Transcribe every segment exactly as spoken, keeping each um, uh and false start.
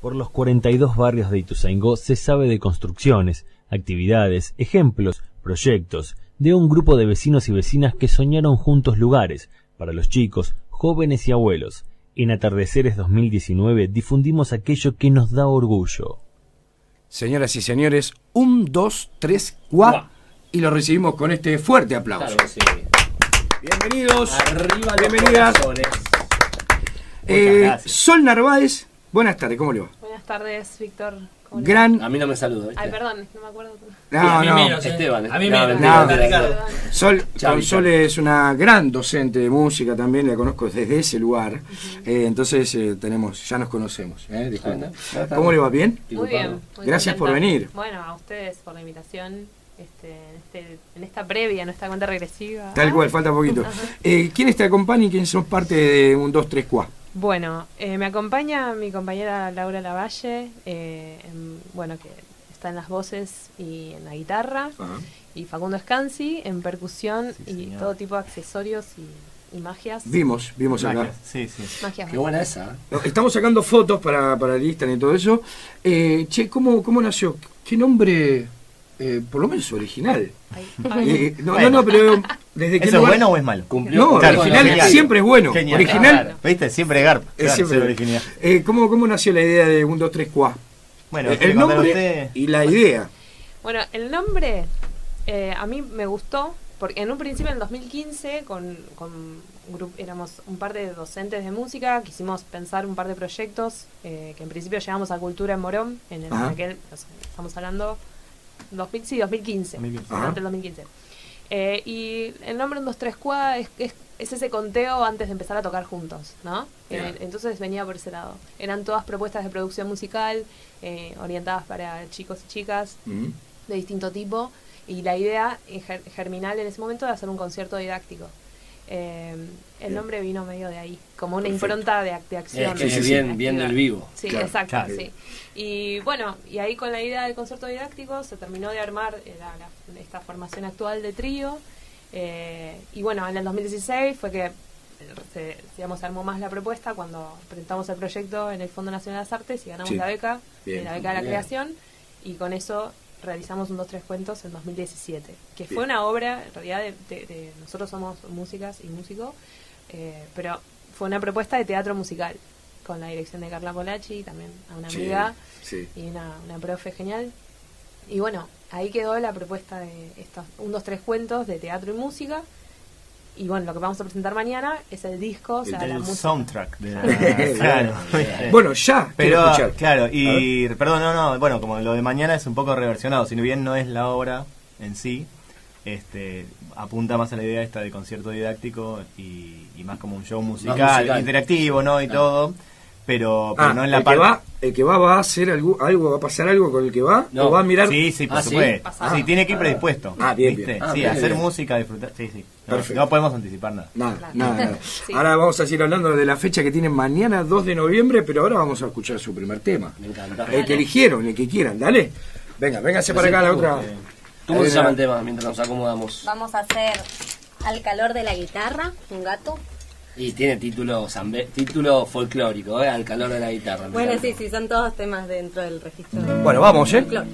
Por los cuarenta y dos barrios de Ituzaingó se sabe de construcciones, actividades, ejemplos, proyectos, de un grupo de vecinos y vecinas que soñaron juntos lugares, para los chicos, jóvenes y abuelos. En Atardeceres dos mil diecinueve difundimos aquello que nos da orgullo. Señoras y señores, un, dos, tres, cuatro, y lo recibimos con este fuerte aplauso. Claro que sí. Bienvenidos, Arriba bienvenidas. los Eh, Sol Narváez, buenas tardes, ¿cómo le va? Buenas tardes, Víctor. ¿Cómo Gran... A mí no me saludo, ¿viste? Ay, perdón, no me acuerdo. No, no, menos, eh. Esteban. A mí no, menos. no, No, Ricardo. Sol, Chavi, con Sol es una gran docente de música también, la conozco desde ese lugar. Uh-huh. eh, entonces eh, tenemos, ya nos conocemos. ¿eh? Disculpa. ¿Cómo le va? ¿Bien? Muy bien. Muy Gracias contenta. por venir. Bueno, a ustedes por la invitación. Este, este, en esta previa, en esta cuenta regresiva. Tal cual, falta poquito. eh, ¿Quiénes te acompañan y quiénes son parte de un dos tres cuatro? Bueno, eh, me acompaña mi compañera Laura Lavalle, eh, en, bueno, que está en las voces y en la guitarra, uh-huh. y Facundo Scanzi en percusión, sí, y todo tipo de accesorios y, y magias. Vimos, vimos magias. acá. Sí, sí. Magias. Qué buena esa. Estamos sacando fotos para, para el Instagram y todo eso. Eh, che, ¿cómo, ¿cómo nació? ¿Qué nombre, eh, por lo menos original? Ay, ay. Eh, no, no, no, pero desde que ¿Eso es bueno o es malo? No, claro, original genial. siempre es bueno. Genial. Original. Claro. ¿Viste? Siempre Garp. Es Claro, siempre original. Eh, ¿cómo, ¿Cómo nació la idea de un dos tres cuatro? Bueno, eh, el nombre usted... y la idea. Bueno, el nombre eh, a mí me gustó porque en un principio en el dos mil quince con, con un grupo, éramos un par de docentes de música, quisimos pensar un par de proyectos eh, que en principio llevamos a Cultura en Morón, en el, aquel, o sea, estamos hablando dos mil, sí, dos mil quince, dos mil quince. Durante el dos mil quince. Eh, y el nombre un dos tres cuatro es, es, es ese conteo antes de empezar a tocar juntos, ¿no? Yeah. Eh, entonces venía por ese lado. Eran todas propuestas de producción musical eh, orientadas para chicos y chicas mm-hmm. de distinto tipo, y la idea ger germinal en ese momento de hacer un concierto didáctico. Eh, el bien. Nombre vino medio de ahí, como una Perfecto. Impronta de, de acción. Es que es bien, bien del vivo. Sí, claro, exacto, claro. sí. Y bueno, y ahí con la idea del concierto didáctico se terminó de armar la, la, esta formación actual de trío. Eh, y bueno, en el dos mil dieciséis fue que se, digamos, se armó más la propuesta cuando presentamos el proyecto en el Fondo Nacional de las Artes y ganamos sí. la beca, bien, la beca de la bien. Creación, y con eso realizamos un dos tres cuentos en dos mil diecisiete, que bien. Fue una obra, en realidad, de, de, de nosotros somos músicas y músicos, eh, pero fue una propuesta de teatro musical, con la dirección de Carla Polacci, también a una amiga, sí, sí. y una, una profe genial. Y bueno, ahí quedó la propuesta de estos un, dos, tres cuentos de teatro y música. Y bueno, lo que vamos a presentar mañana es el disco, o sea, el la música. Soundtrack de la... claro. Bueno, ya, pero claro, y perdón, no, no, bueno, como lo de mañana es un poco reversionado, si bien no es la obra en sí, este apunta más a la idea esta de concierto didáctico y, y más como un show musical, musical. interactivo, ¿no? Y ah. todo. Pero, pero ah, no en la el parte. Que va, el que va va a hacer algo, algo, va a pasar algo con el que va, no. o va a mirar. Sí, sí, por ah, supuesto. ¿sí? Ah, sí, tiene que ir predispuesto. Ah, bien, ¿viste? bien. Ah, sí, bien, hacer bien. música, disfrutar. Sí, sí. No, Perfecto. no podemos anticipar nada. Nada, claro. nada, nada. Sí. Ahora vamos a seguir hablando de la fecha que tienen mañana, dos de noviembre, pero ahora vamos a escuchar su primer tema. Me encanta. El que eligieron, el que quieran, dale. Venga, véngase para acá la otra. ¿Cómo se llama el tema mientras nos acomodamos? Vamos a hacer Al calor de la guitarra, un gato. Y tiene título zambe, título folclórico, ¿eh? Al calor de la guitarra. Bueno, sí, sí, son todos temas dentro del registro. Bueno, vamos, ¿eh? Folclore.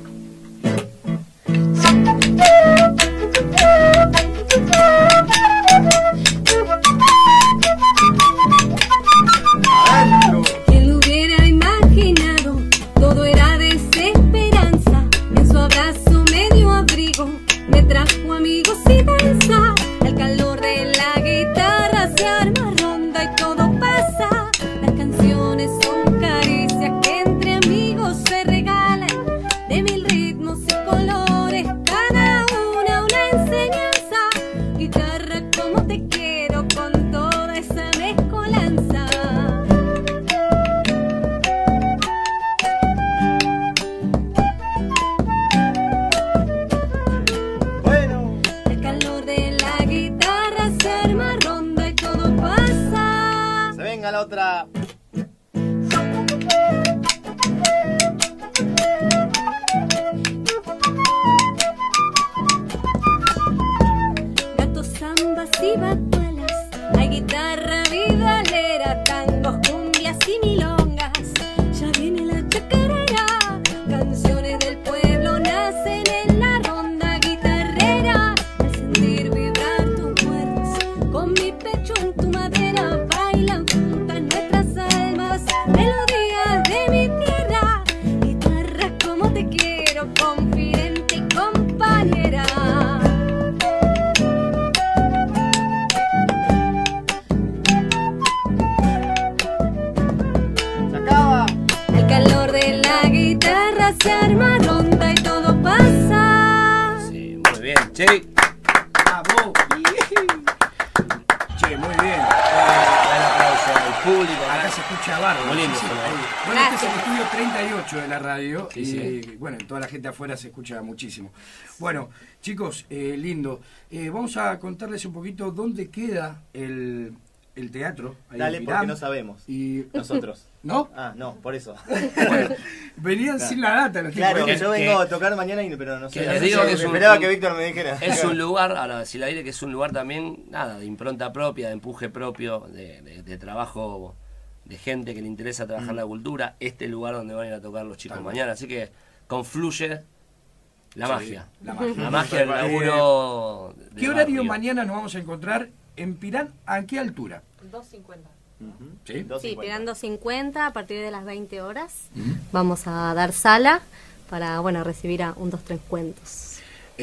Quien lo hubiera imaginado, todo era desesperanza. En su abrazo medio abrigo, me trajo amigos y danza. Al calor de la guitarra se arma ronda y todo pasa. Las canciones son caricias que entre amigos se regalan, de mil ritmos y colores. Sí. ¡Bravo! Che, muy bien. Un aplauso al público. Acá se escucha bárbaro. Muy lindo, Sí, sí, ¿no? ahí. Bueno, este es el estudio treinta y ocho de la radio. Sí, y sí. bueno, toda la gente afuera se escucha muchísimo. Bueno, chicos, eh, lindo. Eh, vamos a contarles un poquito dónde queda el, el teatro. Ahí Dale, en porque Pirán. no sabemos. Y Nosotros. ¿No? Ah, no, por eso. Bueno, venían sin la data los Claro, tipos. que yo vengo a tocar mañana, y, pero no sé. que no les sé digo si- que es un- esperaba que Víctor me dijera. Es un lugar, ahora si la diré que es un lugar también, nada, de impronta propia, de empuje propio, de, de- de trabajo de gente que le interesa trabajar la cultura. Este lugar donde van a ir a tocar los chicos Tal mañana. Así que confluye la Sí, magia. la magia. La magia del laburo. Eh, de ¿Qué horario barrio. mañana nos vamos a encontrar en Pirán? ¿A qué altura? dos cincuenta. ¿Sí? dos Sí, cincuenta. Pirán doscientos cincuenta a partir de las veinte horas. Vamos a dar sala para, bueno, recibir a un, dos, tres cuentos.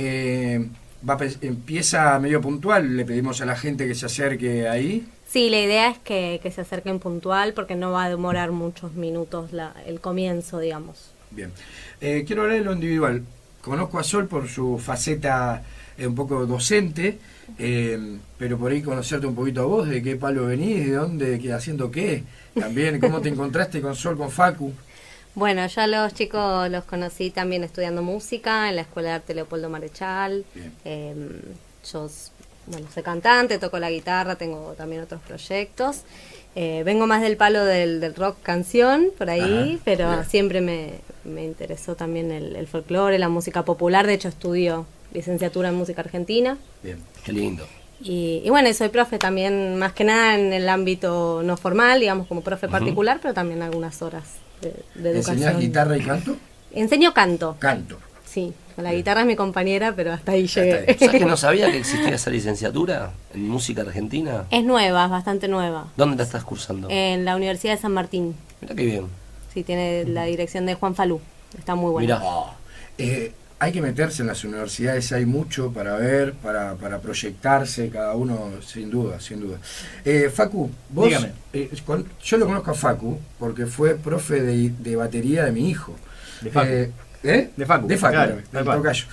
Eh, va a pe- empieza medio puntual, le pedimos a la gente que se acerque ahí. Sí, la idea es que, que se acerquen puntual porque no va a demorar muchos minutos la, el comienzo, digamos. Bien. Eh, quiero hablar de lo individual. Conozco a Sol por su faceta eh, un poco docente, eh, pero por ahí conocerte un poquito a vos, de qué palo venís, de dónde, qué, haciendo qué. También, cómo te encontraste con Sol, con Facu. Bueno, ya los chicos los conocí también estudiando música en la Escuela de Arte Leopoldo Marechal. Bien. Eh, yo, bueno, soy cantante, toco la guitarra, tengo también otros proyectos. Eh, vengo más del palo del, del rock canción, por ahí, Ajá, pero bien. siempre me, me interesó también el, el folclore, la música popular. De hecho, estudio licenciatura en música argentina. Bien. Qué lindo. Y, y bueno, soy profe también, más que nada en el ámbito no formal, digamos, como profe particular, pero también algunas horas de, de educación. ¿Enseñás guitarra y canto? Enseño canto, Canto. sí. Con la guitarra es mi compañera, pero hasta ahí llegué. ahí. ¿Sabes que no sabía que existía esa licenciatura en música argentina? Es nueva, es bastante nueva. ¿Dónde la estás cursando? En la Universidad de San Martín. Mira qué bien. Sí, tiene la dirección de Juan Falú. Está muy buena. Mirá. Eh, hay que meterse en las universidades, hay mucho para ver, para, para proyectarse, cada uno, sin duda, sin duda. Eh, Facu, vos, Dígame. eh, con- yo lo conozco a Facu porque fue profe de, de batería de mi hijo. De Facu. Eh, ¿eh? De Facu, De Facu, claro, también, de del Facu. tocayo.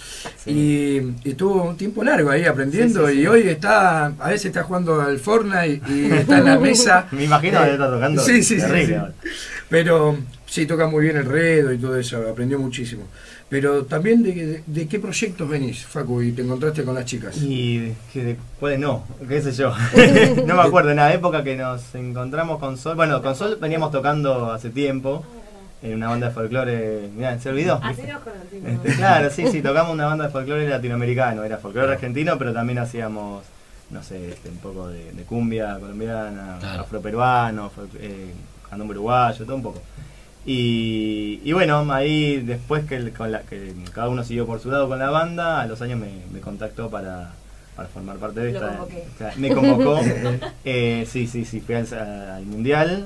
Y, y tuvo un tiempo largo ahí aprendiendo Sí, sí, sí. y hoy está, a veces está jugando al Fortnite y está en la mesa. Me imagino que está tocando Sí, sí, sí, terrible sí. ahora. Pero sí, toca muy bien el redo y todo eso, aprendió muchísimo. Pero también, ¿de, de, de qué proyectos venís, Facu, y te encontraste con las chicas? Y que de cuáles no, qué sé yo. No me acuerdo, en la época que nos encontramos con Sol. Bueno, con Sol veníamos tocando hace tiempo en una banda de folclore. Mirá, se olvidó. Así nos conocimos. Este, claro, sí, sí, tocamos una banda de folclore latinoamericano. Era folclore argentino, pero también hacíamos, no sé, este, un poco de, de cumbia colombiana, Claro. afroperuano, fol- eh, candombe uruguayo, todo un poco. Y, y bueno, ahí después que, el- con la, que cada uno siguió por su lado con la banda, a los años me, me contactó para, para formar parte de Lo esta. convoqué. O sea, me convocó. eh, sí, sí, sí, fui al, al mundial.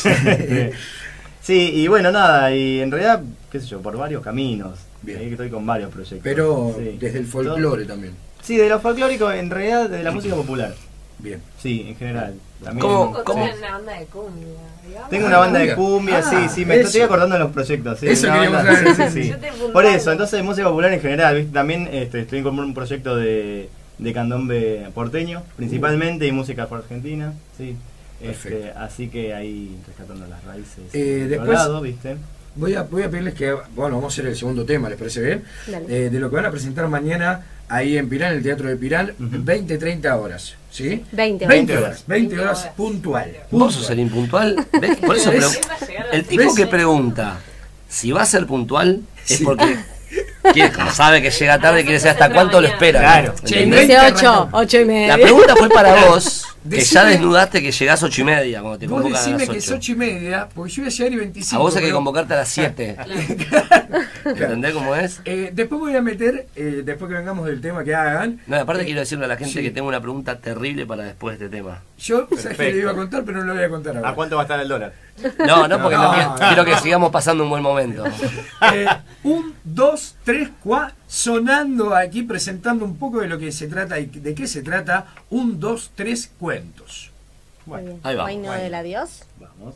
Sí, y bueno, nada, y en realidad, qué sé yo, por varios caminos. Bien. Ahí estoy con varios proyectos. Pero Sí. desde el folclore también. Sí, de lo folclórico, en realidad de la música popular. Bien. Sí, en general. También, ¿Cómo- Vos cómo? tenés una banda de cumbia, digamos. Tengo una banda de cumbia. cumbia, sí, Ah, sí, me eso. estoy acordando de los proyectos. Sí, Eso una queríamos banda- saber, sí, sí, sí, sí. Yo te apuntaba. Por eso, entonces música popular en general, ¿viste? También este, estoy con un proyecto de, de candombe porteño, principalmente, y música argentina, sí. Este, Perfecto. así que ahí rescatando las raíces Eh, de otro después- lado, ¿viste? Voy a, voy a pedirles que, bueno, vamos a hacer el segundo tema, ¿les parece bien? Dale. Eh, de lo que van a presentar mañana ahí en Pirán, en el Teatro de Pirán, Ujú. veinte, treinta horas, ¿sí? veinte horas. veinte horas, veinte horas horas. puntual. ¿Vos sos el impuntual? ¿Ves? Por eso ¿Ves? pregu- Él va a llegar a el las tipo ¿Ves? que pregunta si va a ser puntual es Sí. porque quiere, como sabe que llega tarde, quiere saber hasta cuánto lo espera. Claro. ¿no? Che, ¿Entendés? veinte Dice ocho, arrancamos. ocho y media. La pregunta fue para vos, que Decime- ya desnudaste que llegás ocho y media cuando te Vos convocan a decime las que es ocho. ocho y media, porque yo voy a llegar y veinticinco. A vos hay que pero- convocarte a las siete. ¿Entendés cómo es? Eh, después voy a meter, eh, después que vengamos del tema que hagan. No, aparte eh, quiero decirle a la gente sí. que tengo una pregunta terrible para después de este tema. Yo, sabes que Perfecto. le iba a contar, pero no lo voy a contar ahora. ¿A cuánto va a estar el dólar? No, no, porque No, no quiero, no. quiero que sigamos pasando un buen momento. Eh, un, dos, tres, cuatro, sonando aquí, presentando un poco de lo que se trata y de qué se trata. Un, dos, tres, cuentos. Muy bien. ahí va. Reino del adiós. Vamos.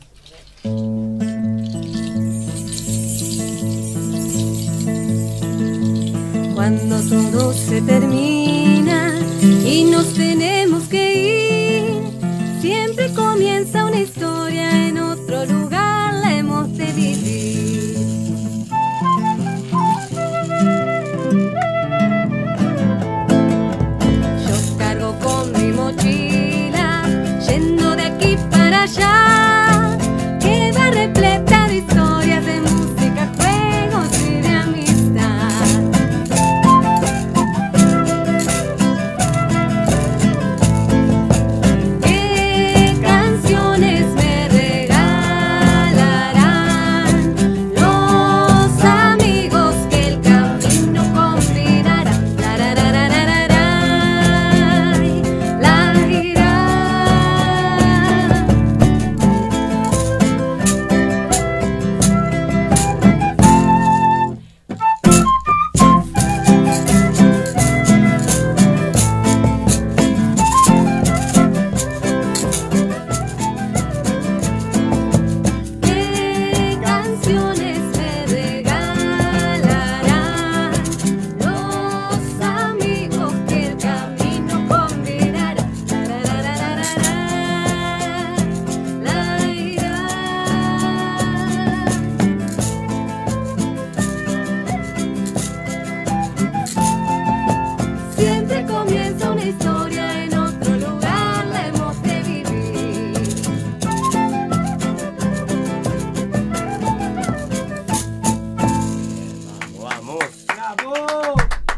Cuando todo se termine nos tenemos que ir. Siempre comienza una historia, en otro lugar la hemos de vivir. Yo cargo con mi mochila, yendo de aquí para allá, que va repleta de historias, de música, juegos y de amistad. ¿Qué canciones me regalarán los amigos que el camino combinará? Lararararararay, la irá. ¿Qué canciones me regalarán los amigos que el camino combinará? Lararararararay, la irá. Siempre comienza una historia, en otro lugar la hemos de vivir. Vamos. ¡Bravo!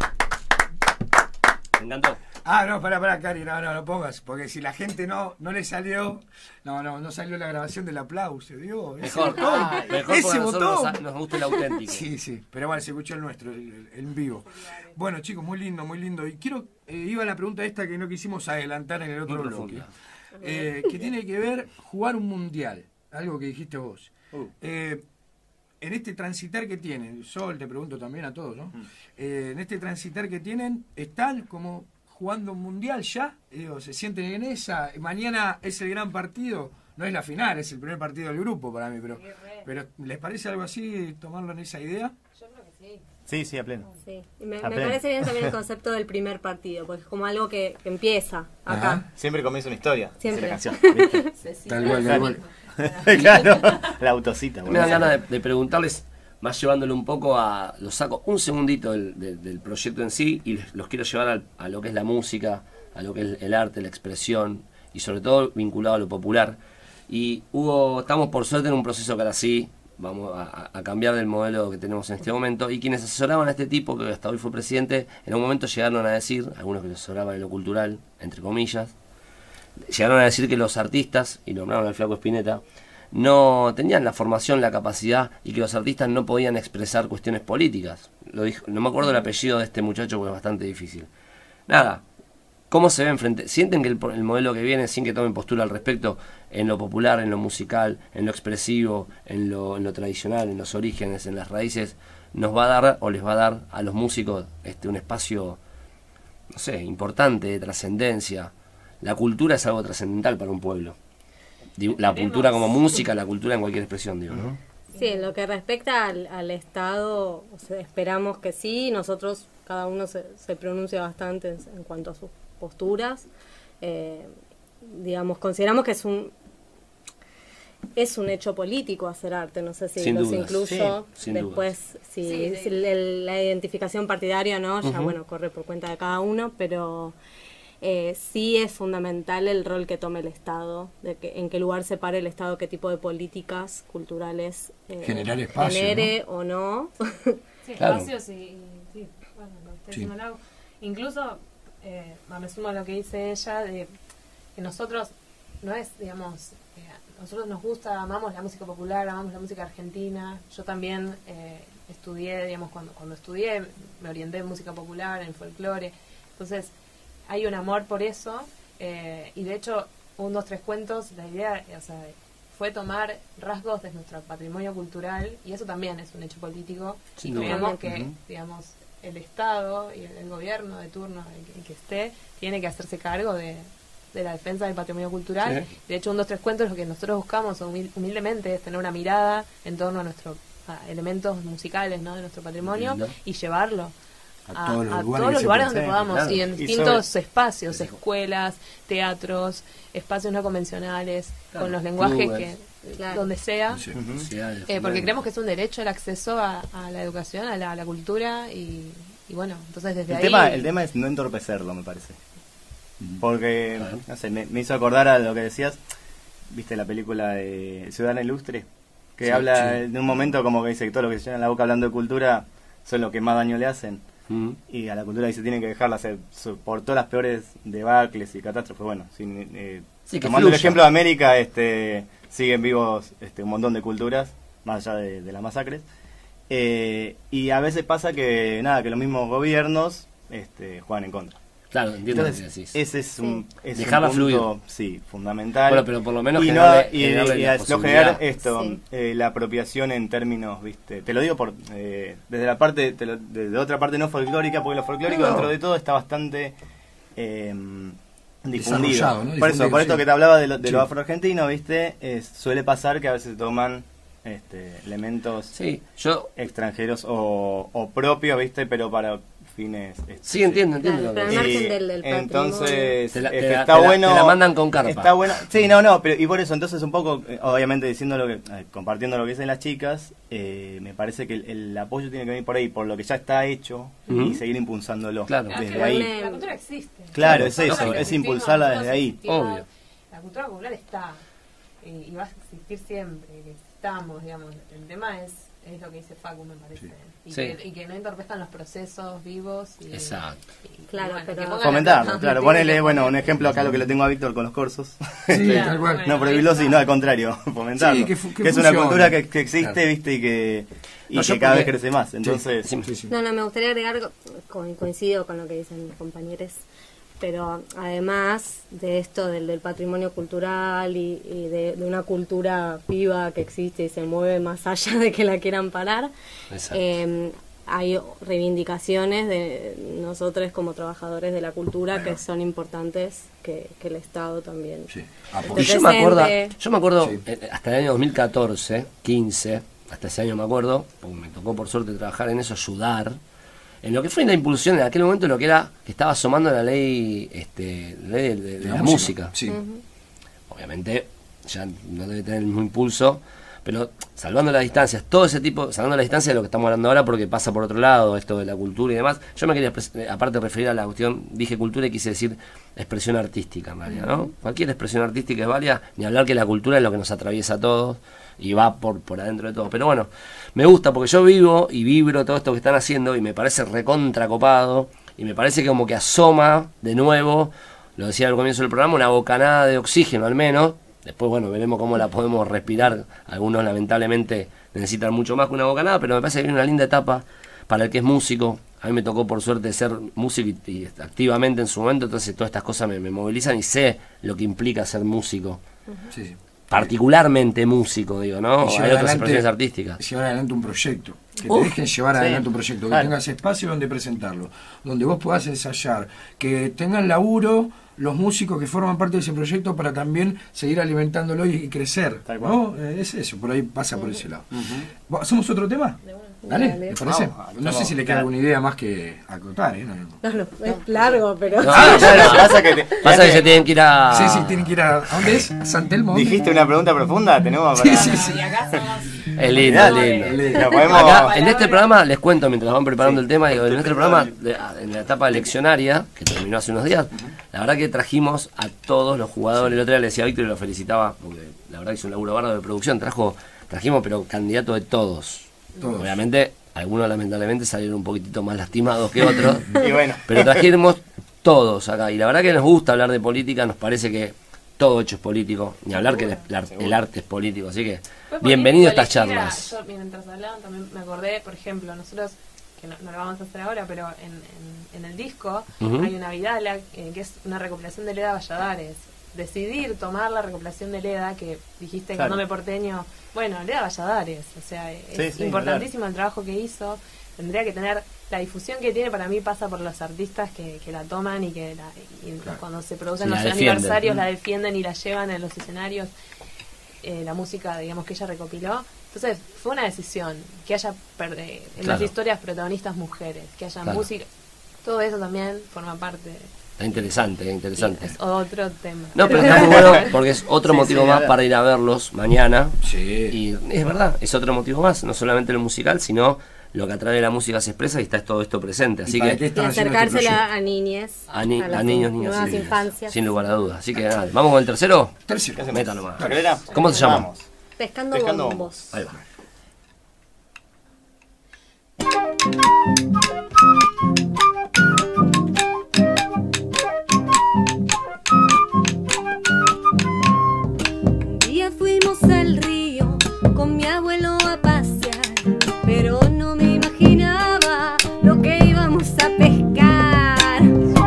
Me encantó. Ah, no, pará, pará, Cari, no, no, no pongas, porque si la gente no, no le salió, no, no, no salió la grabación del aplauso, digo, ese Mejor, botón, ah, mejor porque ese a nosotros botón. nos, nos gusta el auténtico. Sí, sí, pero bueno, se escuchó el nuestro, el, el- el en vivo. Bueno, chicos, muy lindo, muy lindo. Y quiero, eh, iba a la pregunta esta que no quisimos adelantar en el otro Muy bloque, profunda. eh, que tiene que ver jugar un mundial, algo que dijiste vos. Uh. Eh, en este transitar que tienen, Sol, te pregunto también a todos, ¿no? Eh, en este transitar que tienen, ¿están como jugando un mundial ya? Digo, ¿se sienten en esa? Mañana es el gran partido, no es la final, es el primer partido del grupo para mí, pero, pero ¿les parece algo así, tomarlo en esa idea? Yo creo que sí. Sí, sí, a pleno. Sí. Y me, A me pleno. parece bien también el concepto del primer partido, porque es como algo que, que empieza acá. Ajá. Siempre comienza una historia. Siempre. Dice la canción, ¿viste? Cecilia. Tal cual, tal cual. Claro, la autocita. Me dan bueno. ganas de, de preguntarles, más llevándolo un poco a... Los saco un segundito del, del- del proyecto en sí y les- los quiero llevar al- a lo que es la música, a lo que es el arte, la expresión y sobre todo vinculado a lo popular. Y Hugo, estamos por suerte en un proceso que ahora sí vamos a, a cambiar del modelo que tenemos en este momento, y quienes asesoraban a este tipo, que hasta hoy fue presidente, en un momento llegaron a decir, algunos que lo asesoraban en lo cultural, entre comillas, llegaron a decir que los artistas, y nombraron al Flaco Spinetta, no tenían la formación, la capacidad, y que los artistas no podían expresar cuestiones políticas. Lo dijo, no me acuerdo el apellido de este muchacho porque es bastante difícil. Nada, ¿cómo se ven frente? ¿Sienten que el, el modelo que viene, sin que tomen postura al respecto, en lo popular, en lo musical, en lo expresivo, en lo, en lo tradicional, en los orígenes, en las raíces, nos va a dar o les va a dar a los músicos este, un espacio, no sé, importante, de trascendencia? La cultura es algo trascendental para un pueblo. Digo, la cultura como música, la cultura en cualquier expresión, digo, ¿no? Sí, en lo que respecta al, al Estado, o sea, esperamos que sí. Nosotros, cada uno se, se pronuncia bastante en, en cuanto a sus posturas. Eh, digamos, consideramos que es un es un hecho político hacer arte. No sé si Sin los dudas, incluyo. sí, sin Después, si, Sí, si el- la identificación partidaria no, ya Ujú. bueno, corre por cuenta de cada uno, pero eh, sí es fundamental el rol que tome el Estado, de que, en qué lugar se pare el Estado, qué tipo de políticas culturales eh, Generar espacio, genere o no. Sí, Claro. espacios y, y- sí, bueno, lo que estoy Sí. diciendo Lau. Incluso, eh, me sumo a lo que dice ella, de que nosotros, no es, digamos, eh, nosotros nos gusta, amamos la música popular, amamos la música argentina. Yo también eh, estudié, digamos, cuando, cuando estudié, me orienté en música popular, en folclore. Entonces, hay un amor por eso, eh, y de hecho, un, dos, tres cuentos, la idea, eh, o sea, fue tomar rasgos de nuestro patrimonio cultural, y eso también es un hecho político. Sin Y duda. creemos que, Ujú. digamos, el Estado y el, el gobierno de turno, el, que- el que esté, tiene que hacerse cargo de, de la defensa del patrimonio cultural. Sí. De hecho, un, dos, tres cuentos, lo que nosotros buscamos humil- humildemente es tener una mirada en torno a nuestros elementos musicales, ¿no?, de nuestro patrimonio, Lindo. y llevarlo A todos los a lugares todos que los se lugares pueden. donde podamos, claro. y en Y distintos sobre- espacios, escuelas, teatros, espacios no convencionales, Claro, con los lenguajes clubes. que, Claro. donde sea. Sí. Ujú. Sociedades, Eh, porque bueno. creemos que es un derecho el acceso a, a la educación, a la, a la cultura, y, y bueno, entonces desde El ahí... tema, el tema es no entorpecerlo, me parece. Porque, Claro. no sé, me, me hizo acordar a lo que decías. ¿Viste la película de Ciudadana Ilustre? Que Sí, habla sí. de un momento como que dice que todo lo que se llena la boca hablando de cultura son lo que más daño le hacen. Mm. Y a la cultura dice tienen que dejarla hacer su- por todas las peores debacles y catástrofes. Bueno, sin, eh, Sí, que tomando el fluya. ejemplo de América, este, siguen vivos este, un montón de culturas, más allá de, de las masacres. Eh, y a veces pasa que, nada, que los mismos gobiernos este, juegan en contra. Claro, entiendo lo que Entonces, decís. ese es un, Sí. es Dejarla un punto, fluir. sí, fundamental. Bueno, pero por lo menos y, no, generarle- y, generarle y la a- no posibilidad. generar esto, Sí. eh, la apropiación en términos, viste, te lo digo por eh, desde la parte, te lo- desde otra parte no folclórica, porque lo folclórico No. dentro de todo está bastante eh, difundido. Desarrollado, ¿no? Por Difundido, eso, por esto sí. que te hablaba de lo, de Sí. lo afroargentino, viste, es- suele pasar que a veces toman este, elementos Sí, yo extranjeros o, o propios, viste, pero para fines... este, sí entiendo, entiendo. Claro, lo que pero al decís. margen del- del entonces Te la- este, te la- está te la- bueno, te la mandan con carpa. está bueno, sí, no, no, pero y por eso entonces un poco, eh, obviamente diciendo lo que, eh, compartiendo lo que dicen las chicas, eh, me parece que el, el apoyo tiene que venir por ahí, por lo que ya está hecho Ujú. y seguir impulsándolo. Claro. Claro, es desde que ahí. la, la cultura existe. Claro, es Nosotros eso, es existimos, impulsarla nosotros desde ahí. existimos, Obvio. La cultura popular está y, y va a existir siempre, que estamos, digamos. El tema es, es lo que dice Facu, me parece. Sí. Y, Sí. que, y que no entorpezcan los procesos vivos. Y, Exacto. y- y Claro, bueno, pero- que pongan Fomentarlo, la- claro, que ponele, pongan- bueno, un ejemplo acá lo que le tengo a Víctor con los cursos. Sí, Claro, tal cual. bueno. No prohibirlo, sino al contrario, fomentarlo. Sí, que fu- que es una funcione. cultura que, que existe, Claro. viste, y que, y No, que yo cada vez porque- crece más. Entonces, Sí, Sí, sí. No, no, me gustaría agregar, co- coincido con lo que dicen mis compañeros, pero además de esto del, del patrimonio cultural y, y de, de una cultura viva que existe y se mueve más allá de que la quieran parar, Exacto. eh, hay reivindicaciones de nosotros como trabajadores de la cultura que son importantes que, que el Estado también. Sí. Y Apoyo. yo me acuerdo, presente. yo me acuerdo Sí. eh, hasta el año dos mil catorce, quince, hasta ese año me acuerdo, porque me tocó por suerte trabajar en eso, ayudar, en lo que fue la impulsión en aquel momento, lo que era que estaba asomando la ley, este, la ley de, de- de la, música. Sí. Ujú. Obviamente ya no debe tener el mismo impulso, pero salvando las distancias, todo ese tipo, salvando las distancias de lo que estamos hablando ahora, porque pasa por otro lado, esto de la cultura y demás, yo me quería, expres- eh, aparte referir a la cuestión, dije cultura y quise decir expresión artística, en realidad, ¿no? Cualquier expresión artística es válida, ni hablar que la cultura es lo que nos atraviesa a todos y va por, por adentro de todo. Pero bueno, me gusta porque yo vivo y vibro todo esto que están haciendo y me parece recontra copado y me parece que como que asoma de nuevo, lo decía al comienzo del programa, una bocanada de oxígeno al menos. Después, bueno, veremos cómo la podemos respirar. Algunos lamentablemente necesitan mucho más que una bocanada, pero me parece que viene una linda etapa para el que es músico. A mí me tocó por suerte ser músico y, y activamente en su momento, entonces todas estas cosas me, me movilizan y sé lo que implica ser músico. Sí, sí. Particularmente músico, digo, ¿no? Y llevar Hay otras adelante- expresiones artísticas. Llevar adelante un proyecto. Que Uf, te dejen llevar sí. adelante un proyecto. Que Claro. tengas espacio donde presentarlo. Donde vos puedas ensayar. Que tengan laburo los músicos que forman parte de ese proyecto para también seguir alimentándolo y, y crecer. Tal cual. ¿No? Eh, Es eso, por ahí pasa por ese lado. ¿Va- ¿Hacemos otro tema? Dale, Dale. ¿te parece? Vamos, No sé si le queda alguna idea más que acotar, ¿eh? No, no. No, no, es largo, pero... No, Ah, claro, pasa que, te- Pasa que se tienen que ir a... Sí, sí, tienen que ir a... ¿A dónde es? ¿A San Telmo? ¿Dónde? dijiste una pregunta profunda, tenemos para... Sí, sí, sí. Y acá somos... Es lindo, es lindo. Dale. Lo podemos... Acá, en este programa, les cuento mientras van preparando el tema, digo, en este Perfecto. programa, de- en la etapa eleccionaria, que terminó hace unos días, la verdad que trajimos a todos los jugadores. El otro día le decía a Víctor y lo felicitaba, porque la verdad que hizo un laburo bárbaro de producción, trajo, trajimos pero candidato de todos. Todos. Obviamente, algunos lamentablemente salieron un poquitito más lastimados que otros, Y bueno, pero trajimos todos acá. Y la verdad que nos gusta hablar de política, nos parece que todo hecho es político, ni hablar que el, el- el arte es político, así que Fue bienvenido a político estas elegir a- charlas. Yo, mientras hablaban, también me acordé, por ejemplo, nosotros, que no, no lo vamos a hacer ahora, pero en, en, en el disco Ujú. hay una Vidala, eh, que es una recopilación de Leda Valladares. Decidir tomar la recopilación de Leda, que dijiste Claro. cuando me porteño, bueno, Leda Valladares, o sea, es Sí, sí, importantísimo el trabajo que hizo. Tendría que tener, la difusión que tiene para mí pasa por los artistas que, que la toman y que la- y Claro. cuando se producen Sí, la los defienden. aniversarios la defienden y la llevan en los escenarios. Eh, la música, digamos, que ella recopiló, Entonces fue una decisión que haya per- eh, en Claro. las historias protagonistas mujeres, que haya Claro. música, todo eso también forma parte. Es interesante, es interesante. Es otro tema. No, pero está muy bueno porque es otro Sí, motivo sí, más ahora. para ir a verlos mañana. Sí. Y es verdad, es otro motivo más, no solamente lo musical, sino lo que a través de la música se expresa y está todo esto presente. Así ¿Y para que qué Y están haciendo este acercársela proyecto? a niñez, a, ni- las a niños, niñas, nuevas sí, infancias. sin lugar a dudas. Así que nada, vamos con el tercero. Tercero. Métalo más. ¿Carrera? ¿Cómo se llama? Vamos. Pescando, Pescando bombos. Ahí va. Un día fuimos al río con mi abuelo a pasear, pero no me imaginaba lo que íbamos a pescar.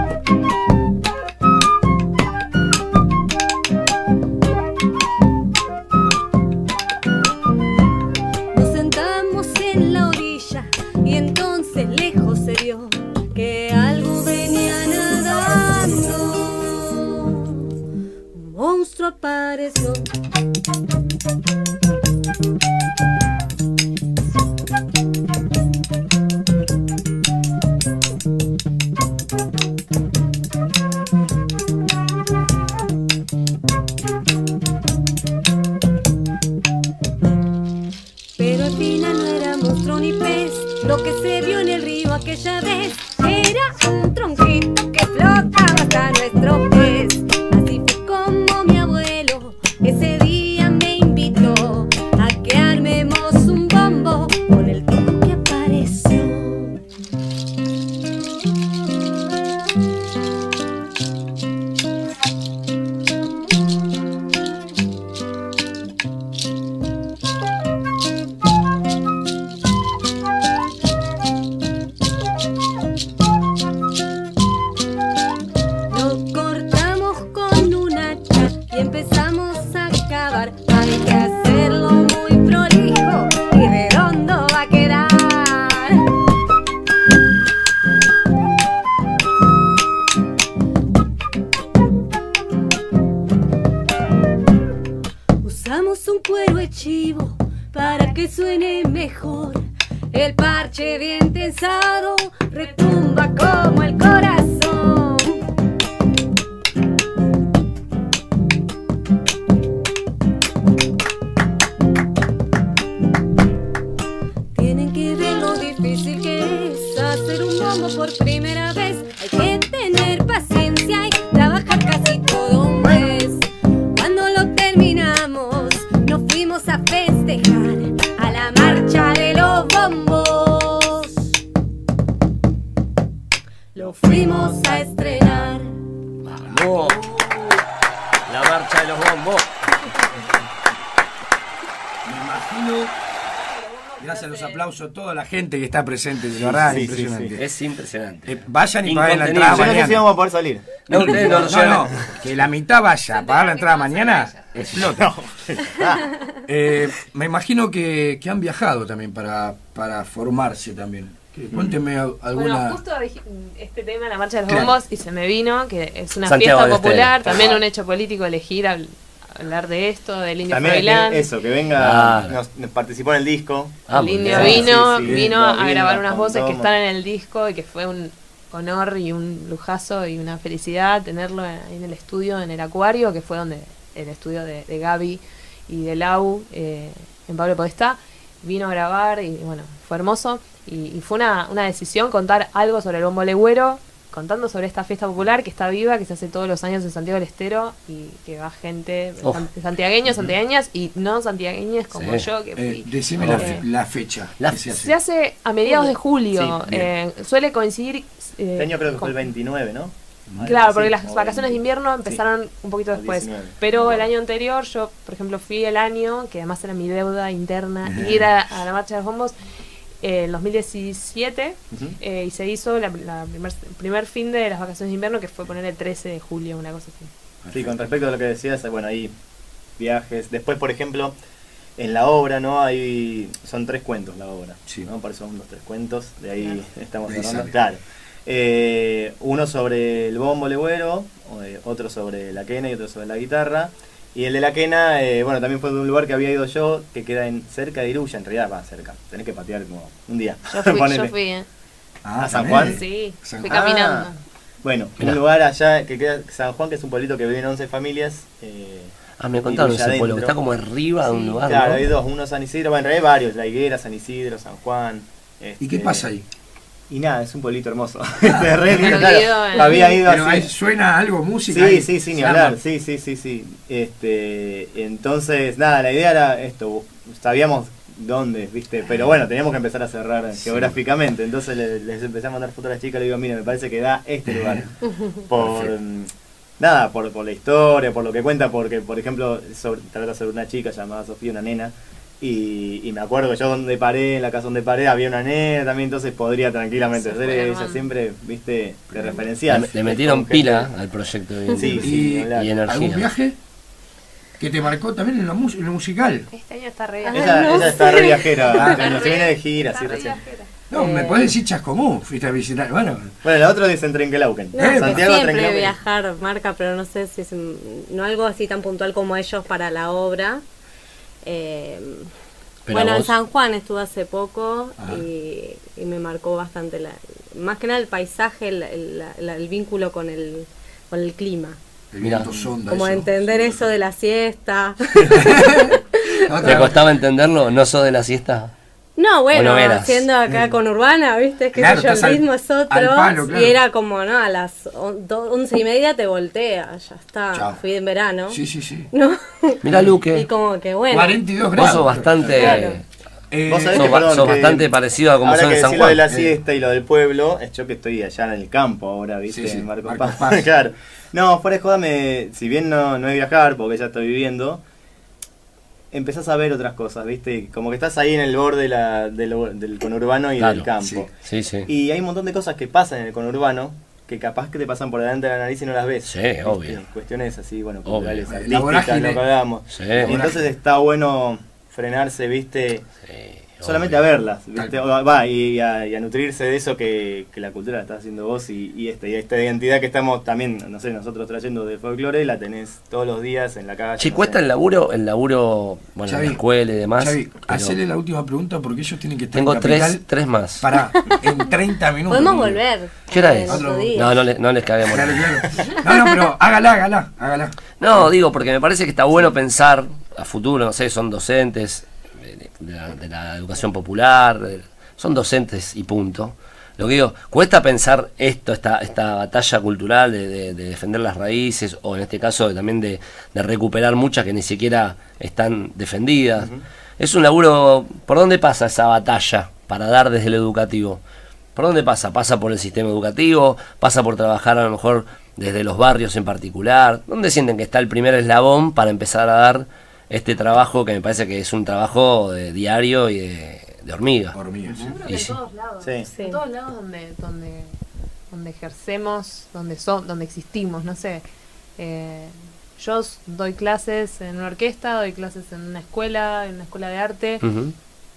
Nos sentamos en la orilla y entonces lejos se vio que algo venía nadando. Un monstruo apareció. Pero al final no era monstruo ni pez. Lo que se vio en el río aquella vez era un tronquito que flotaba hasta nuestro pez. Así fue como mi abuelo ese día me invitó a que armemos un bombo con el tronco que apareció. Lo cortamos con un hacha y empezamos a cavar. Hay que hacerlo muy prolijo y redondo va a quedar. Usamos un cuero de chivo para que suene mejor. El parche bien tensado retumba como el corazón. Tienen que ver lo difícil que es hacer un bombo por primera vez. Hay que tener paciencia y trabajar casi todo un mes. Cuando lo terminamos, nos fuimos a festejar a la marcha de los bombos. Lo fuimos a estrenar. ¡Vamos! La marcha de los bombos. Me imagino, gracias a los aplausos, toda la gente que está presente, de verdad, Sí, sí, impresionante. Es impresionante. Eh, vayan y paguen la Incontenible. entrada Yo no sé si mañana. vamos a poder salir. No, ustedes no, No, llegan. no, que la mitad vaya a pagar la entrada mañana, explota. Eh, me imagino que, que han viajado también para, para formarse también. Que- Cuéntenme a- alguna... Bueno, justo dij- este tema, la marcha de los Claro. bombos, y se me vino que es una Santiago fiesta del popular, Estero. también un hecho político elegir habl- hablar de esto, del Indio También Froilán. que eso, que venga, Claro. nos, nos participó en el disco. Ah, El muy Indio bien. vino, Sí, sí, vino no, a vino, grabar nos unas voces que contó. están en el disco y que fue un honor y un lujazo y una felicidad tenerlo ahí en el estudio, en el Acuario, que fue donde el estudio de, de Gaby y de Lau eh, en Pablo Podestá. Vino a grabar y bueno, fue hermoso y, y fue una, una decisión contar algo sobre el bombo legüero, contando sobre esta fiesta popular que está viva, que se hace todos los años en Santiago del Estero y que va gente Uf. san- santiagueños, santiagueñas y no santiagueñas como Sí. yo que fui. Eh, decime la, Eh, fe- la fecha. La- que se hace. Se hace a mediados de julio. Sí, bien. eh, suele coincidir. eh, Este año creo que fue con- el veintinueve, ¿no? Claro, Sí, porque las o vacaciones de veinte. invierno empezaron un poquito o después. diecinueve. Pero el año anterior, yo, por ejemplo, fui el año, que además era mi deuda interna, ir a, a la marcha de los bombos eh, en dos mil diecisiete Ujú. eh, y se hizo la, la primer, primer fin de las vacaciones de invierno, que fue poner el trece de julio, una cosa así. Sí, con respecto a lo que decías, bueno, ahí viajes. Después, por ejemplo, en la obra, ¿no? Hay, son tres cuentos la obra, Sí. ¿no? Por eso son los tres cuentos, de ahí Claro. estamos De ahí hablando. sale. Claro. Eh, uno sobre el bombo legüero, o, eh, otro sobre la quena y otro sobre la guitarra. Y el de la quena, eh, bueno, también fue de un lugar que había ido yo, que queda en cerca de Iruya, en realidad va cerca. Tenés que patear como un día. Yo fui, Ponele. yo fui, ¿eh? Ah, ¿A San también. Juan? Sí, San fui Juan. caminando. Ah, bueno, Mirá. un lugar allá que queda San Juan, que es un pueblito que viven once familias. Eh, Ah, me contaron Iruya ese pueblo, que adentro. está como arriba de un Sí. lugar, Claro, ¿no? hay dos, uno San Isidro, bueno, en realidad hay varios, La Higuera, San Isidro, San Juan. ¿Y qué este, pasa ahí? Y nada, es un pueblito hermoso. Este, re lindo, Perdido claro. en- Había ido Pero ahí así. suena algo, música. Sí, ahí. sí, sí, ni Se hablar, arma. sí, sí, sí, sí. Este, entonces, nada, la idea era esto, sabíamos dónde, viste, pero bueno, teníamos que empezar a cerrar Sí. geográficamente, entonces les, les empecé a mandar fotos a las chicas, le digo, mire, me parece que da este lugar. Por Perfecto. mm, nada, por, por la historia, por lo que cuenta, porque, por ejemplo, sobre, trata sobre una chica llamada Sofía, una nena. Y, y me acuerdo que yo donde paré, en la casa donde paré, había una nena también, entonces podría tranquilamente Se hacer fue ella armando. siempre, viste, de referencial. Le, le metieron Con gente- pila al proyecto. bien. Sí, sí, ¿Y, ni hablar. y energía. algún viaje que te marcó también en lo, mus- en lo musical? Este año está re Ah, bien. Ella, no ella está sé. re viajera, Ah, cuando Está se viene re- de gira, está así re recién. viajera. No, me Eh. podés decir Chascomú, fuiste a visitar. Bueno, Bueno, la otra es en Trenquelauquen. No, Eh, que Santiago siempre Trenquelauquen. viajar marca, pero no sé si es mm, no algo así tan puntual como ellos para la obra. Eh, Pero bueno, en vos- San Juan estuve hace poco Ajá. y, y me marcó bastante, la, más que nada el paisaje, el, el- la- el vínculo con el, con el clima. el Mirá. viento sonda. Como eso. entender eso de la siesta. Otra- ¿Te costaba entenderlo? ¿No sos de la siesta? No, bueno, ¿O no eras? haciendo acá Mm. con Urbana, ¿viste? Que Claro, yo, el estás al- ritmo es otro. al palo, claro. Y era como, ¿no? A las on- do- once y media te voltea, ya está. Chao. Fui en verano. Sí, sí, sí. ¿No? Mirá, Y Luque, como que bueno. cuarenta y dos vos grados. sos bastante... Claro. Eh, Vos sabés sos que, ba- perdón, sos que bastante parecido a como ahora son que en San decís lo de Juan. la siesta y lo del pueblo, es yo que estoy allá en el campo ahora, ¿viste? Sí, sí, en Marcos Marcos Paz. Paz. Claro. No, fuera de joda, me, si bien no, no es viajar, porque ya estoy viviendo, empezás a ver otras cosas, ¿viste? Como que estás ahí en el borde de la, del, del conurbano y Claro, del campo. Sí, sí. Y hay un montón de cosas que pasan en el conurbano que capaz que te pasan por delante de la nariz y no las ves. Sí, ¿viste? obvio. Cuestiones así, bueno, Obvio. culturales, La artísticas, vorágine. lo que hablamos. Sí. Y entonces está bueno frenarse, ¿viste? Sí, Solamente obvio. a verlas, ¿viste? O- va, y, a, y a nutrirse de eso que, que la cultura la estás haciendo vos y, y, esta, y esta identidad que estamos también, no sé, nosotros trayendo de folclore, la tenés todos los días en la calle. Che, no cuesta sé. el laburo, el laburo, bueno, en Xavi, la escuela y demás. Xavi, pero hacele la última pregunta porque ellos tienen que estar tengo en tres, Capital tres más. para en treinta minutos. Podemos Miguel. volver. ¿Qué hora en es? otro Otro- día. No, no, le- no les caguemos. Claro, claro. No, no, pero hágala, hágala, hágala. No, digo, porque me parece que está bueno pensar a futuro, no sé, son docentes de, de la, de la educación popular, de- son docentes y punto. Lo que digo, cuesta pensar esto, esta, esta batalla cultural de, de- de defender las raíces, o en este caso de- también de, de recuperar muchas que ni siquiera están defendidas. Es un laburo, ¿por dónde pasa esa batalla para dar desde lo educativo? ¿Por dónde pasa? ¿Pasa por el sistema educativo? ¿Pasa por trabajar a lo mejor desde los barrios en particular? ¿Dónde sienten que está el primer eslabón para empezar a dar este trabajo que me parece que es un trabajo de diario y de, de hormiga? Hormigas, sí. Creo que Y en sí. todos lados. Sí. Sí. En todos lados donde, donde, donde ejercemos, donde son, donde existimos, no sé. Eh, yo s- doy clases en una orquesta, doy clases en una escuela, en una escuela de arte, Ujú.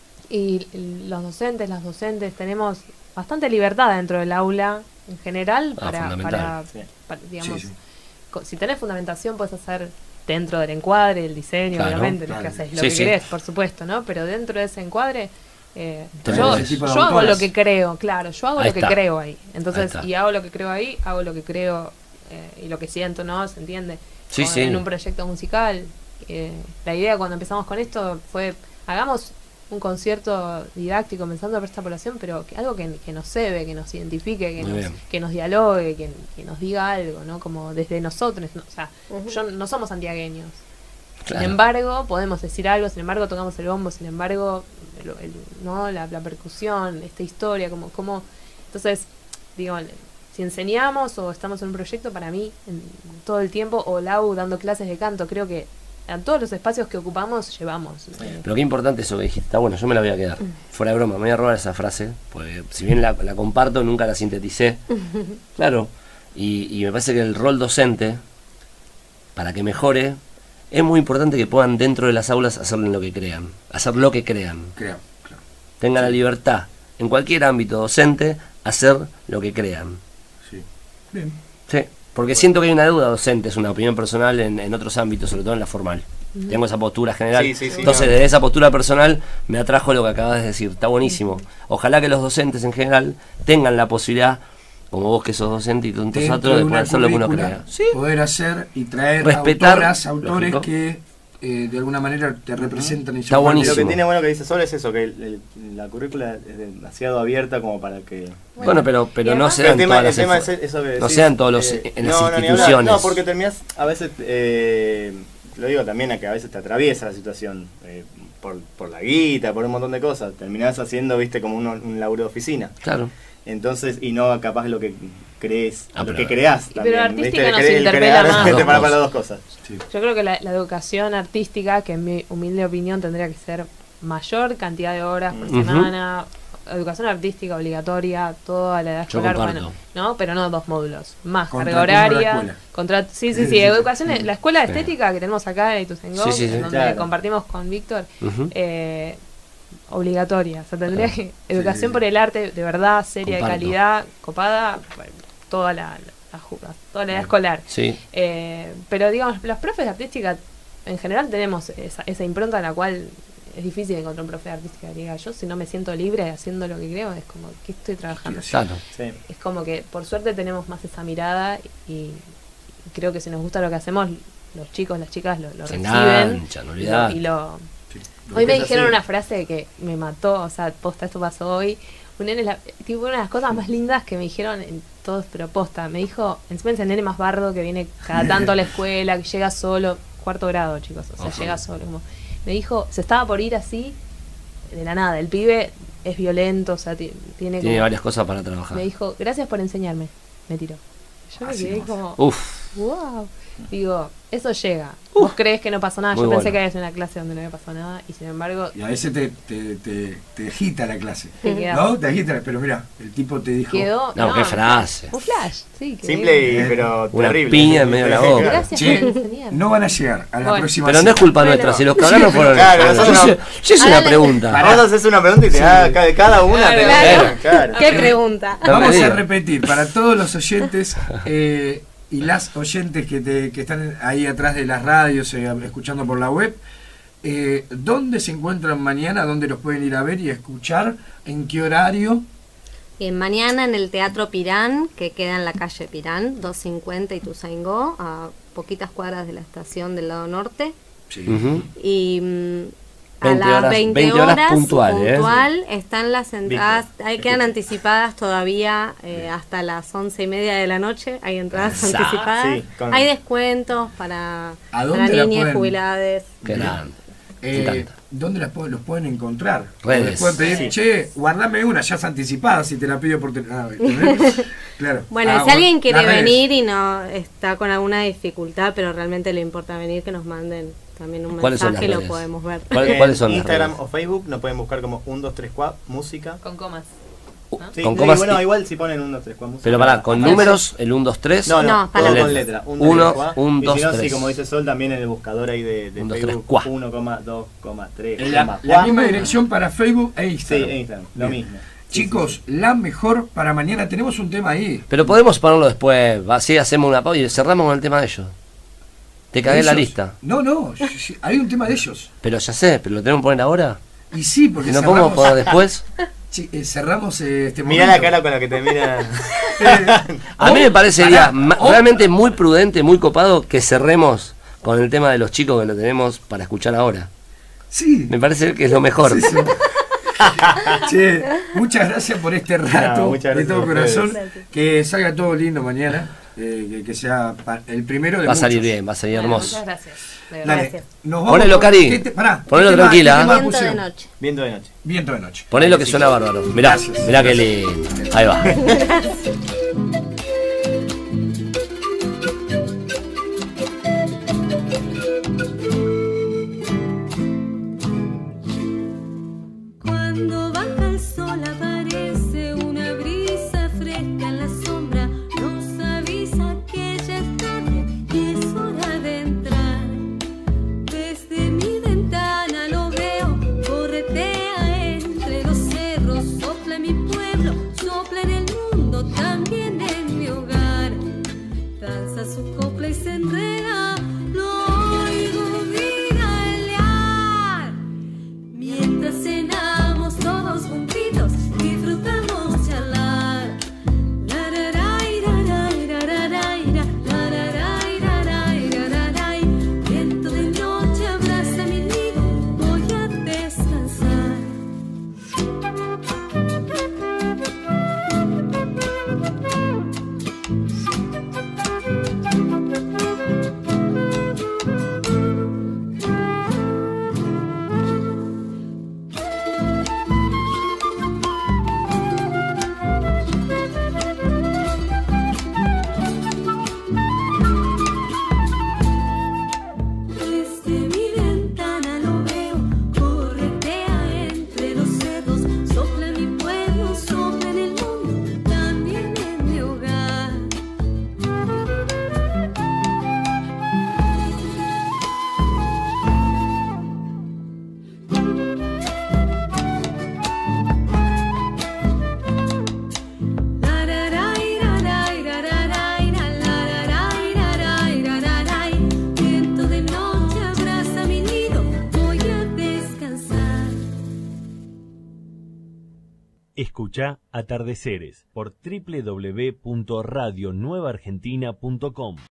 y l- los docentes, las docentes, tenemos bastante libertad dentro del aula en general Ah, para, fundamental. para, Sí. para, digamos, Sí, sí. co- si tenés fundamentación puedes hacer dentro del encuadre, el diseño, Claro, obviamente, no claro. es que haces lo Sí, que sí. querés, por supuesto, ¿no? Pero dentro de ese encuadre, eh, Te yo, mueves. Ese tipo de yo hago autoras. lo que creo, claro, yo hago Ahí lo que está. creo ahí. Ahí Entonces, está. y hago lo que creo ahí, hago lo que creo eh, y lo que siento, ¿no? ¿Se entiende? Sí, O sí. En un proyecto musical. eh, la idea cuando empezamos con esto fue, hagamos un concierto didáctico pensando por esta población, pero que, algo que, que nos sebe, que nos identifique, que Muy nos, bien. que nos dialogue, que, que nos diga algo, ¿no? Como desde nosotros, ¿no? O sea, Ujú. yo no somos santiagueños. Claro. Sin embargo, podemos decir algo, sin embargo, tocamos el bombo, sin embargo, el- el- ¿no? la, la percusión, esta historia, como, como entonces, digo, si enseñamos o estamos en un proyecto, para mí, en, todo el tiempo, o Lau dando clases de canto, creo que en todos los espacios que ocupamos, llevamos. eh, Pero qué importante eso que dijiste. Está bueno, yo me la voy a quedar. Fuera de broma, me voy a robar esa frase, porque si bien la, la comparto, nunca la sinteticé. Claro, y, y me parece que el rol docente, para que mejore, es muy importante que puedan dentro de las aulas hacer lo que crean, hacer lo que crean. Creo, claro. Tengan la libertad, en cualquier ámbito docente, hacer lo que crean. Sí. Bien. Sí, Porque siento que hay una deuda docente, es una opinión personal en, en otros ámbitos, sobre todo en la formal. Uh-huh. Tengo esa postura general. Sí, sí, sí, Entonces, no. desde esa postura personal me atrajo lo que acabas de decir. Está buenísimo. Ojalá que los docentes en general tengan la posibilidad, como vos que sos docente y tantos Dentro otros, de de una poder hacer lo que uno currícula, crea. ¿Sí? Poder hacer y traer Respetar, autoras, autores lógico. que eh, de alguna manera te representan. Y Está son buenísimo. Lo que tiene bueno que dice Sol es eso, que el, el, la currícula es demasiado abierta como para que... Bueno, pero, pero no además- se dan El tema, todas el las tema es eso que no decís, sean todos los eh, en las no, no, ni hablar. instituciones. No, porque terminás a veces, eh, lo digo también a que a veces te atraviesa la situación, eh, por, por la guita, por un montón de cosas. Terminás haciendo, viste, como un, un laburo de oficina. Claro. Entonces, y no capaz lo que crees, Ah, lo pero- que creás Pero también. artística ¿viste? nos El cre- el interpela crear más. te Dos para, para cosas. las dos cosas. Sí. Yo creo que la, la educación artística, que en mi humilde opinión tendría que ser mayor cantidad de horas por Ujú. semana, educación artística obligatoria, toda la edad Yo escolar, comparto. bueno, ¿no? Pero no dos módulos, más Contra carga turno de la horaria, escuela. contra sí, sí, sí, Sí, sí, sí. educación, la escuela de Sí. estética que tenemos acá en Ituzaingó, Sí, sí, sí. donde Claro. compartimos con Víctor, Ujú. eh, obligatoria, o sea, tendría Claro. que educación sí. por el arte de verdad, seria, Comparto. de calidad, copada, bueno, toda la, la, ju- toda la edad escolar. Sí. Eh, pero digamos, los profes de artística en general tenemos esa, esa impronta en la cual es difícil encontrar un profe de artística que diga yo si no me siento libre haciendo lo que creo, es como que estoy trabajando. Claro. Sí. Es como que por suerte tenemos más esa mirada y, y creo que si nos gusta lo que hacemos, los chicos, las chicas lo, lo Se reciben enganchan, y lo, olvidate. y lo- Sí. Hoy me Es dijeron así. una frase que me mató, o sea, posta, esto pasó hoy. Un nene, la, tipo, una de las cosas más lindas que me dijeron en todos, pero posta, me dijo, encima es el nene más bardo que viene cada tanto a la escuela, que llega solo, cuarto grado, chicos, o sea, Ojo. llega solo. Como, me dijo, se estaba por ir así, de la nada, el pibe es violento, o sea, ti- tiene Tiene como- varias cosas para trabajar. me dijo, gracias por enseñarme, me tiró. Yo me Así quedé vos. como, Uf. wow. Digo, eso llega. Vos crees que no pasó nada. Muy Yo pensé bueno. que había sido una clase donde no había pasado nada y sin embargo Y a veces te, te, te, te agita la clase. te quedás- ¿No? Te agita, pero mira, el tipo te dijo. quedó. No, qué frase. Un flash, sí. quedé- Simple y Eh, pero una terrible. piña en medio de la boca. Gracias Che, por enseñar. no van a llegar a la Bueno. próxima Pero no es cita. culpa Bueno. nuestra, si los que hablaron Sí, fueron. claro, yo, nosotros hice, no. yo hice Ahora una le- pregunta. Vamos a hacer una pregunta y te da cada, cada una. Claro, te claro. claro. ¿Qué pregunta? No me Vamos a digas. repetir para todos los oyentes eh, y las oyentes que, te, que están ahí atrás de las radios, eh, escuchando por la web, eh, ¿dónde se encuentran mañana? ¿Dónde los pueden ir a ver y escuchar? ¿En qué horario? Bien, mañana en el Teatro Pirán, que queda en la calle Pirán, doscientos cincuenta Ituzaingó, a poquitas cuadras de la estación del lado norte. Sí. Ujú. Y mm, a veinte las horas- veinte veinte horas horas, puntual, ¿eh? puntual, están las entradas, Viste, ahí quedan anticipadas todavía eh, hasta las once y media de la noche, hay entradas Esa, anticipadas, sí, con- hay descuentos para, ¿A para dónde la niñas pueden- jubiladas. Qué grande. Eh, Me encanta. ¿Dónde las pu- los pueden encontrar? Redes. O les pueden pedir, Sí. che, guardame una, ya es anticipada si te la pido por teléfono. Ah, claro. Bueno, Ah, si alguien quiere las redes. venir y no está con alguna dificultad, pero realmente le importa venir, que nos manden también un ¿Cuáles son mensaje y las lo redes? podemos ver. ¿Cuál- En ¿Cuáles son las Instagram redes? o Facebook nos pueden buscar como uno dos tres cuatro música. Con comas. Sí, Con y comas bueno, y- igual si ponen uno dos tres cuatro música. Pero pará, con aparece. números, el uno, dos, tres. No, no, No, todo para con letra. letra. Un, Uno, dos, tres, cuatro. un, Y dos, si no, tres. sí, como dice Sol, también en el buscador ahí de, de Un, dos, tres, Facebook. cuá. uno, dos, tres, La, la misma dirección para Facebook e Sí, Instagram. en Instagram, lo Bien. mismo. Chicos, Sí, sí, la mejor para mañana. Tenemos un tema ahí. Pero podemos ponerlo después. Así hacemos una pausa y cerramos con el tema de ellos. Te cagué la ¿Ellos? lista. No, no, sí, sí, hay un tema de ellos. Pero ya sé, pero lo tenemos que poner ahora. Y sí, porque ¿Y no cerramos, podemos poner después? sí, eh, cerramos eh, este sí. Mirá momento. la cara con la que te mira. A mí me parecería Pará, ma- o- realmente muy prudente, muy copado que cerremos con el tema de los chicos que lo tenemos para escuchar ahora. Sí. Me parece que es lo mejor. Sí, sí. Che, muchas gracias por este rato No, muchas de gracias todo a ustedes. corazón. Gracias. Que salga todo lindo mañana. eh, que, que sea pa- el primero de Va a salir muchos. bien, va a salir Bueno, hermoso. muchas gracias. de verdad. Dale, Gracias. nos vamos Ponelo, con- Cari. ¿qué te- pará, Ponelo ¿qué tema- tranquila, qué ¿eh? tema Viento de pusieron? noche. Viento de noche. Viento de noche. Ponelo que suena bárbaro. Mirá, Gracias. mirá que lindo. Ahí va. Cuando baja el sol aparece una brisa fresca en la sombra, nos avisa que ya es tarde y es hora de entrar. Desde mi ventana lo veo, corretea entre los cerros, sopla en mi pueblo, sopla en el mundo tan Escuchá Atardeceres por doble u doble u doble u punto radio nueva argentina punto com.